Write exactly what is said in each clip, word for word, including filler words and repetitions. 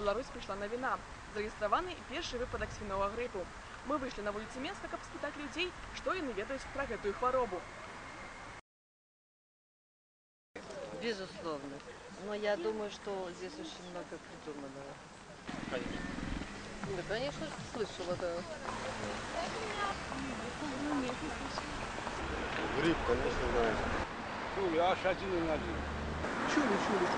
Беларусь прийшла навіна. Зарэгістраваны першы выпадак свіновага грыпу. Мы выйшлі на вуліцы места, каб спытаць людзей, што яны ведаюць пра гэтую хваробу. Безусловно. Но я думаю, что здесь очень много придуманного. Конечно. Да, конечно, слышала, да. Грипп, конечно, знаешь. Чули, аж один на один. Чули, чули.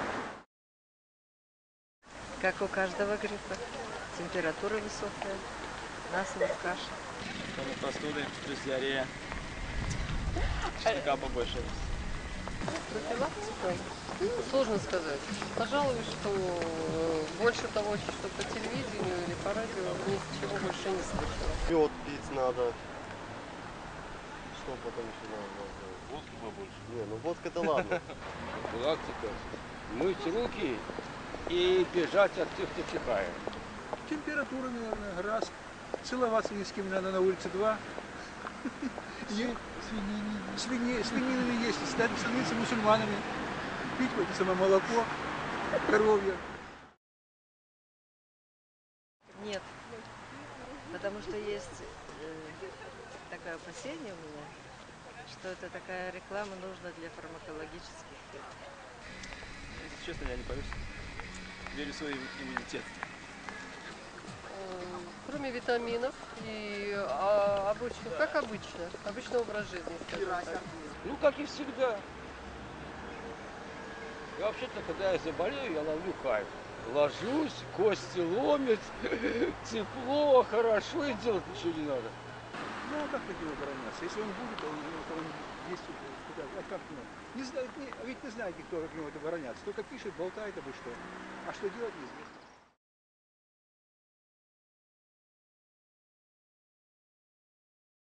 Как у каждого гриппа. Температура высокая, насморк, кашель. Кроме простуды, плюс диарея. Щека побольше. Профилактика? Ну, сложно сказать. Пожалуй, что больше того, что по телевидению или по радио, ничего больше не слышала. Мед пить надо. Что потом еще надо? Водку побольше. Не, ну водка да ладно. Профилактика. Мыть руки и бежать от тех, кто чихает. Температура, наверное, раз. Целоваться ни с кем надо на улице, два. Свиньи, свининами есть, становиться мусульманами. Пить вот это самое молоко, коровье. Нет. Потому что есть э, такое опасение у меня, что это такая реклама нужна для фармакологических. Если честно, я не боюсь. Верю в свой иммунитет. Кроме витаминов и а, обычно, как обычно, обычный образ жизни, скажем так. Ну, как и всегда. И вообще-то, когда я заболею, я ловлю кайф. Ложусь, кости ломят, тепло, хорошо, и делать ничего не надо. Ну а как от него обороняться? Если он будет, он, он есть куда? А как ему? Не знает, не, ведь не знает никто, как ему это обороняться. Только пишет, болтает обо что. А что делать, неизвестно.